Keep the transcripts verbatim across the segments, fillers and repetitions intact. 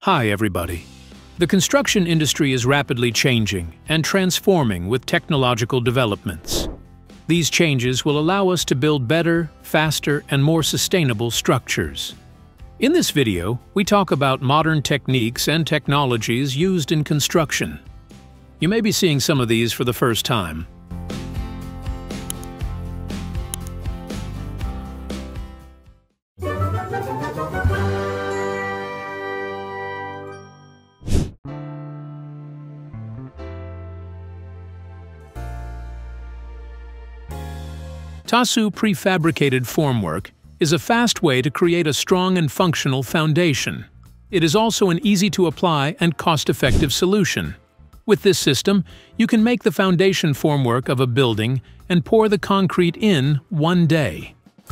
Hi, everybody. The construction industry is rapidly changing and transforming with technological developments. These changes will allow us to build better, faster, and more sustainable structures. In this video, we talk about modern techniques and technologies used in construction. You may be seeing some of these for the first time. T A S U prefabricated formwork is a fast way to create a strong and functional foundation. It is also an easy-to-apply and cost-effective solution. With this system, you can make the foundation formwork of a building and pour the concrete in one day.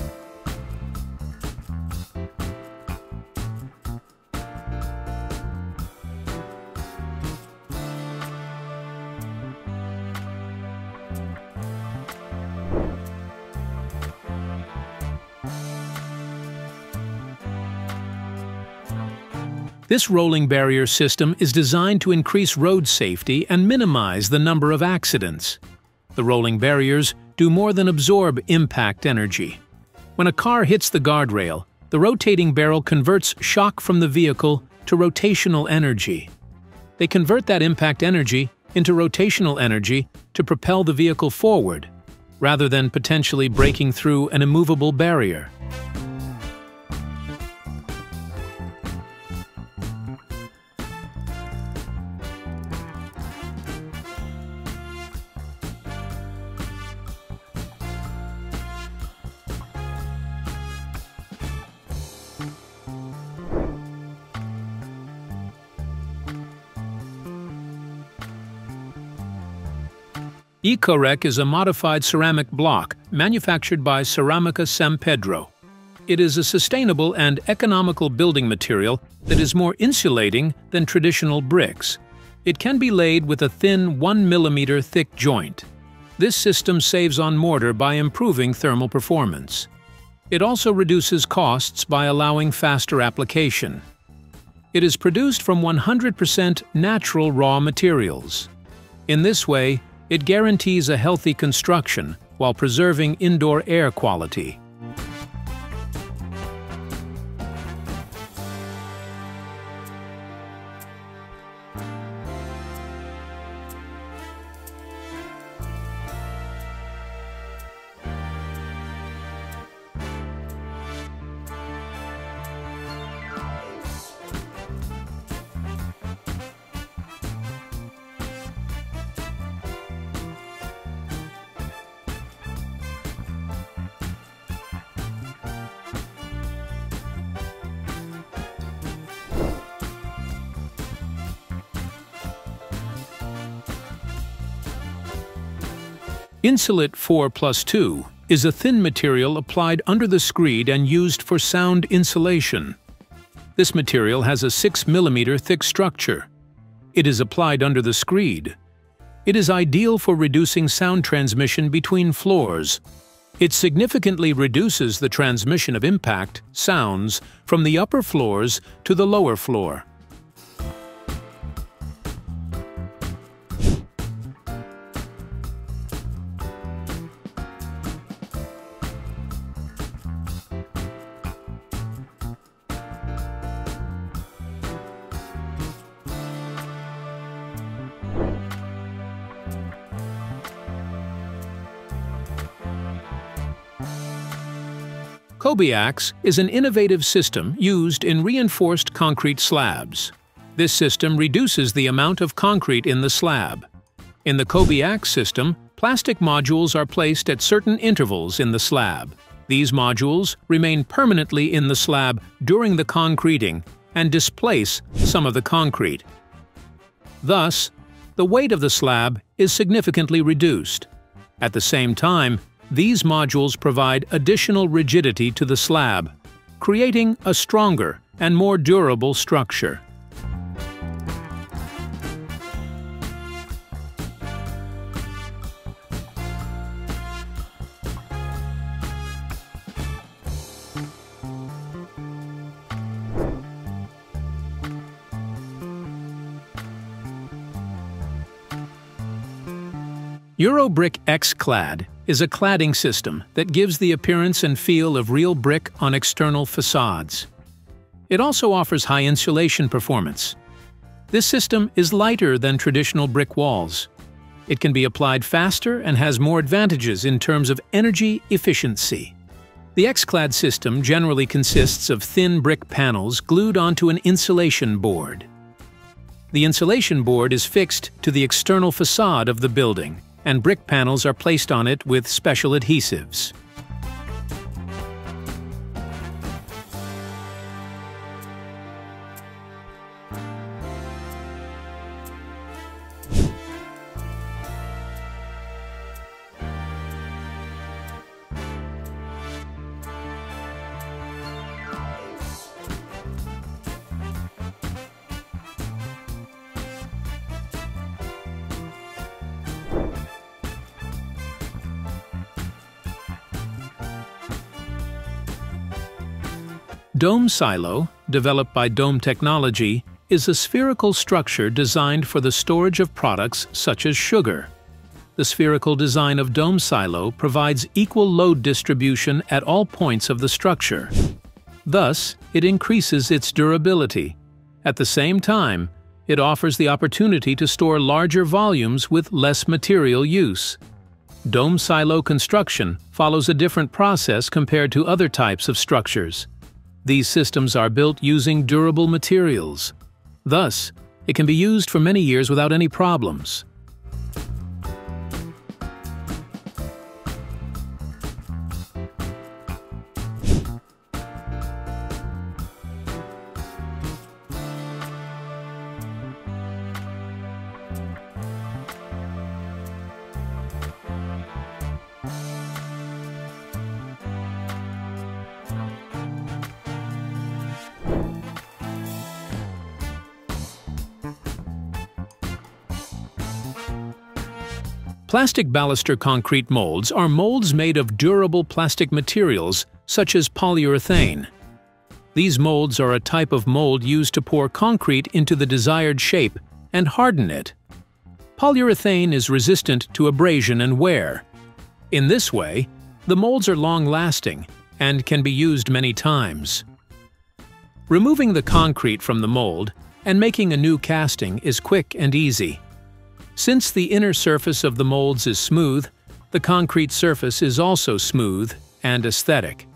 This rolling barrier system is designed to increase road safety and minimize the number of accidents. The rolling barriers do more than absorb impact energy. When a car hits the guardrail, the rotating barrel converts shock from the vehicle to rotational energy. They convert that impact energy into rotational energy to propel the vehicle forward, rather than potentially breaking through an immovable barrier. EcoRec is a modified ceramic block manufactured by Ceramica San Pedro. It is a sustainable and economical building material that is more insulating than traditional bricks. It can be laid with a thin one millimeter thick joint. This system saves on mortar by improving thermal performance. It also reduces costs by allowing faster application. It is produced from one hundred percent natural raw materials. In this way, it guarantees a healthy construction while preserving indoor air quality. Insulit four plus two is a thin material applied under the screed and used for sound insulation. This material has a six millimeter thick structure. It is applied under the screed. It is ideal for reducing sound transmission between floors. It significantly reduces the transmission of impact, sounds, from the upper floors to the lower floor. Cobiax is an innovative system used in reinforced concrete slabs. This system reduces the amount of concrete in the slab. In the Cobiax system, plastic modules are placed at certain intervals in the slab. These modules remain permanently in the slab during the concreting and displace some of the concrete. Thus, the weight of the slab is significantly reduced. At the same time, these modules provide additional rigidity to the slab, creating a stronger and more durable structure. EuroBrick X-Clad is a cladding system that gives the appearance and feel of real brick on external facades. It also offers high insulation performance. This system is lighter than traditional brick walls. It can be applied faster and has more advantages in terms of energy efficiency. The X-Clad system generally consists of thin brick panels glued onto an insulation board. The insulation board is fixed to the external facade of the building, and brick panels are placed on it with special adhesives. Dome Silo, developed by Dome Technology, is a spherical structure designed for the storage of products such as sugar. The spherical design of Dome Silo provides equal load distribution at all points of the structure. Thus, it increases its durability. At the same time, it offers the opportunity to store larger volumes with less material use. Dome Silo construction follows a different process compared to other types of structures. These systems are built using durable materials. Thus, it can be used for many years without any problems. Plastic baluster concrete molds are molds made of durable plastic materials such as polyurethane. These molds are a type of mold used to pour concrete into the desired shape and harden it. Polyurethane is resistant to abrasion and wear. In this way, the molds are long-lasting and can be used many times. Removing the concrete from the mold and making a new casting is quick and easy. Since the inner surface of the molds is smooth, the concrete surface is also smooth and aesthetic.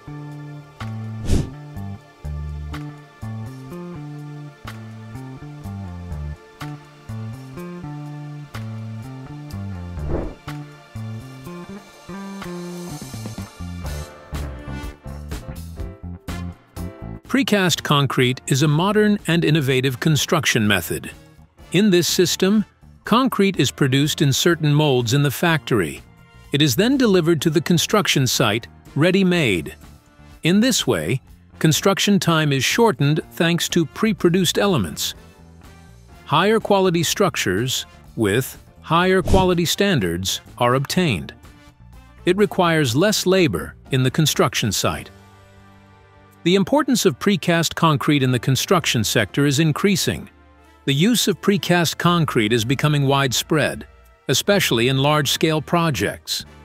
Precast concrete is a modern and innovative construction method. In this system, concrete is produced in certain molds in the factory. It is then delivered to the construction site, ready-made. In this way, construction time is shortened thanks to pre-produced elements. Higher quality structures, with higher quality standards, are obtained. It requires less labor in the construction site. The importance of precast concrete in the construction sector is increasing. The use of precast concrete is becoming widespread, especially in large-scale projects.